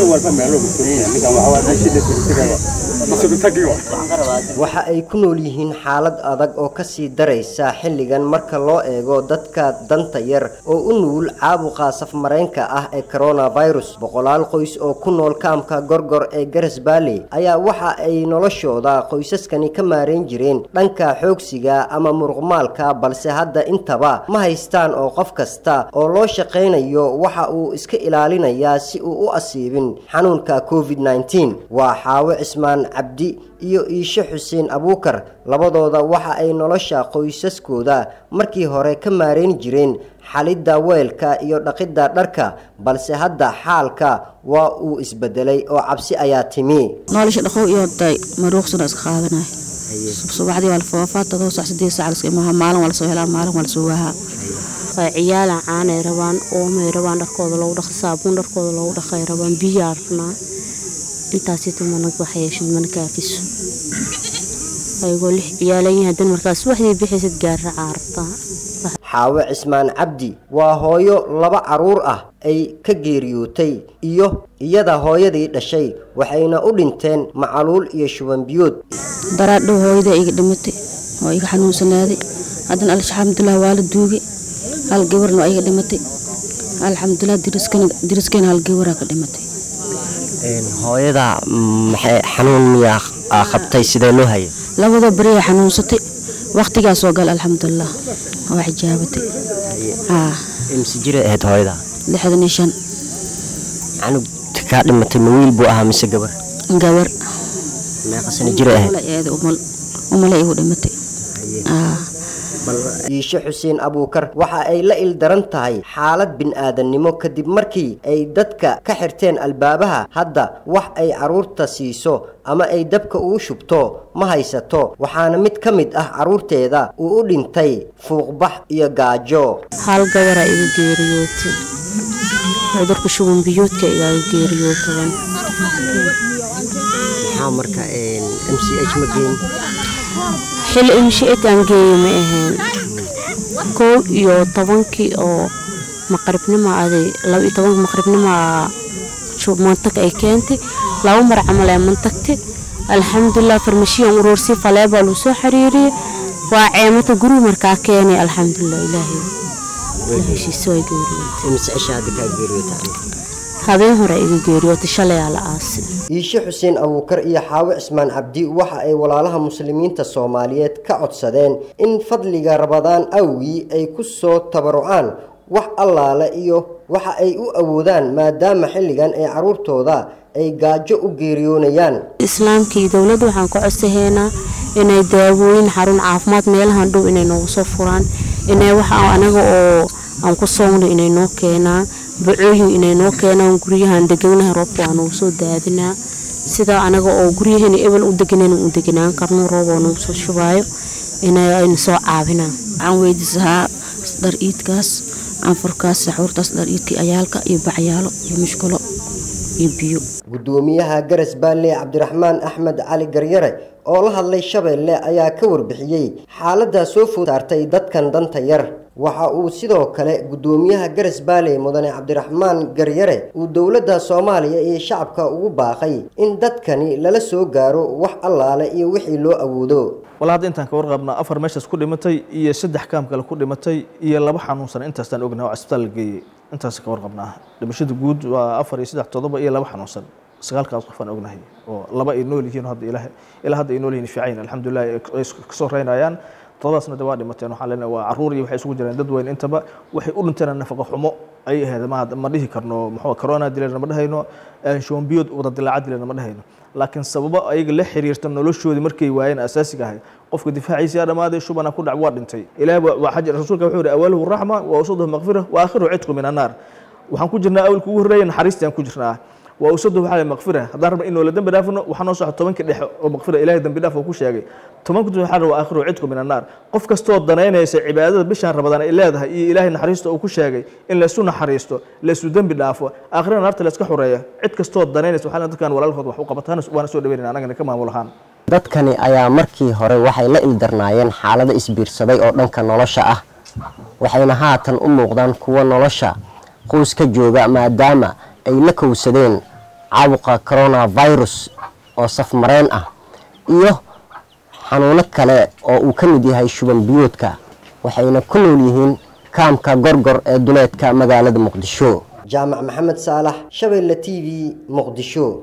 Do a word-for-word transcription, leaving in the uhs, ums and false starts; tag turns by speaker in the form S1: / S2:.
S1: waxa ay ku nool yihiin xaalad adag oo ka sii daraysa xilligan marka loo eego dadka danta yar oo u nugul caabuqa safmareenka ah ee coronavirus. boqolaal qoys oo ku nool kaamka Gorgor ee Garas Valley ayaa waxa ay noloshooda qoysaskani ka maareen jireen dhanka xoogsiga ama muruqmaalka, balse hadda intaba ma haystaan oo qof kasta oo loo shaqeynayo waxa uu iska ilaalinayaa si uu u asiibin xanuunka covid nineteen. waa Xaawo Cismaan Cabdi iyo Iisha Xuseen Abuukar, labadooda waxa ay nolosha qoysaskooda markii hore ka maareen jireen xalida weelka iyo dhaqida dharka, balse hadda xaalka waa uu isbedelay oo cabsi ayaa timi.
S2: nolosha dhaqow iyo day maruuqsana iska qaadanay subaxdii wal foofaata oo saxdii saac ma maalin wala soo helaan maalin wala soo waha ciyaala caanay rabaan oo may rabaan dharkooda loo dhaqo saabuun dharkooda loo dhaqay rabaan biyaarna intaasi tumana waxyeeshin man kaafiso ayagoo lix ciyaalayn hadan markaas waxay bixisad gaar raarta.
S1: Xaawo Cismaan Cabdi waa hooyo laba caruur ah ay ka geeriyootay iyo iyada hooyadii dhashay, waxayna u dhinteen macaluul iyo shuban biyood.
S2: daraadho hooyada iga dhimatay oo iga xanuunsanaaday hadan alxamdulillah waa la duugay hal gabarna iga dhimatay alxamdulillah diriskana diriskana hal gabar ka dhimatay.
S1: een hooyada maxay xanuun miyaa qabtay sidee loo hayay?
S2: labada bari xanuunsatay waqtigaas oo gal alxamdulillah wax jaabatay.
S1: haa imsi jira ahayd hooyada?
S2: lixdan iyo shan.
S1: anug ka dhimatay ma wiil buu ahaa mise gabar?
S2: gabar.
S1: meeqa sano jira ahayd?
S2: umal umal ay u dhimatay. haa
S1: Iisha Xuseen Abuukar waxa ay la il daran tahay xaalad bini'aadanimo kadib markii ay dadka ka xirteen albaabaha. hadda wax ay caruurta siiso ama ay dabka ugu shubto ma haysato, waxaana mid ka mid ah caruurteeda uu u dhintay fuuqbax iyo gaajo.
S2: hal gabar ay iga geeriyootay cudurka shuban biyoodka iga geeriyootay.
S1: maxaa marka een M C H ma geyn?
S2: xil in sheetan geeyma ahayn koo iyo tobankii oo maqribnimo aaday laba iyo toban maqribnimo shub mantak ay keentay laba mar camal ay mantagtay alxamdulillah farmashiyan urursi faleeba loo soo xiriiriyay waa ceemata guri markaa keenay alxamdulillah ilaahi ilaahi soo geeriyay.
S1: M C H hada ka geeriyay
S2: habeen hore iga geeriyootay shalay ala aasi.
S1: Iisha Xuseen Abuukar iyo Xaawo Cismaan Cabdi waxa ay walaalaha muslimiinta Soomaaliyeed ka codsadeen in fadliga Ramadaan awgi ay ku soo tabarucaan wax allaale iyo waxa ay u awoodaan maadaama xilligan ay caruurtooda ay gaajo u geeriyoonayaan.
S2: islaamkii dawladdu waxaan ku codsaheynaa inay daawooyin xarun caafimaad meelahan dhow inay noo soo furaan, inay waxa anaga oo aan ku soomno inay noo keenaan bacooyin inay noo keenaan guriyahan deganaha roobka aan u soo daadinaa sida anaga oo guriyahan ebel u deganeen u deganaan karno roob oo noo soo shubaayo inay ay soo caawinaan. aan weydiisaa dar iidkaas aan furkaas saxuurtaas dar iidkii ayaalka iyo baxyaalo iyo mushkulo iyo biyo.
S1: gudoomiyaha Garas Valley Cabdiraxmaan Axmed Cali Garyare oo la hadlay Shabeelle ayaa ka warbixiyay xaaladda soo food saartay dadkan danta yar. waxa uu sidoo kale gudoomiyaha Garas Valley Mudane Cabdiraxmaan Garyare uu dawladda Soomaaliya iyo shacabka ugu baaqay in dadkani lala soo gaaro wax allaale iyo wixii loo awoodo.
S3: walaad intaan ka warqabnaa afar meeshas ku dhimatay iyo saddex kaam kale ku dhimatay iyo laba xanuunsan intaastan ognahay oo isbitaal geeyay intaas ka warqabnaa. dhimashada guud waa afar iyo saddex todoba iyo laba xanuunsan sagaalkaas qof aan ognahay oo laba ay nool yihiin hadda ilaahay ilaa hadda ay nool yihiin fiican alxamdulillah ay ka soo reynayaan. todobaasna dawaa dhimateen waxaan leenahay waa caruur iyo waxay isugu jireen dad weyn intaba waxay u dhinteen nafaqo xumo ay ahayd ma dhihi karno muxuu corona dileena ma dhahayno shuban biyood wada dilaaca dileena ma dhahayno, laakiin sababa ayaga la xiriirta noloshoodii markay waayeen asaasiga ahay qofka difaaciisa dhamaaday shubana ku dhac waa dhintay. ilaahay waa xajir rasuulka wuxuu yiri awwaluhu rahma wa awsaduhu maghfira wa akhiruhu itqu min an-nar. waxaan ku jirnaa awlku ugu horeeyay naxariistaan ku jirnaa waa awsaduhu waxa maghfira hadaan rabno in loo dambi dhaafno waxaan noo soo tobanka dhexe oo maghfira ilaahay dambi dhaaf uu ku sheegay tobanka waxa waa akhiruhu itqu min an-nar. qof kasto danaynaysa cibaadada bishan Ramadaan ay leedahay iyo ilaahay naxariisto uu ku sheegay in la isu naxariisto la isu dambi dhaafo aakhirana naarta la iska xoreeyo cid kasto danaynaysa waxa dadkan walaalkood wax u qabataan waana soo dhaweynaa anagana ka maamulahaan.
S1: dadkani ayaa markii hore waxay la ildarnaayeen xaalada isbiirsaday oo dhanka nolosha ah, waxayna haatan u muuqdaan kuwa nolosha qoys ka jooga maadaama ay la kowsadeen caabuqa coronavirus oo safmareen ah iyo xanuuno kale oo uu ka mid yahay shuban biyoodka waxayna ku nool yihiin kaamka Gorgor ee duleedka magaalada Muqdisho. jaamac maxamed saalax Shabeelle T V Muqdisho.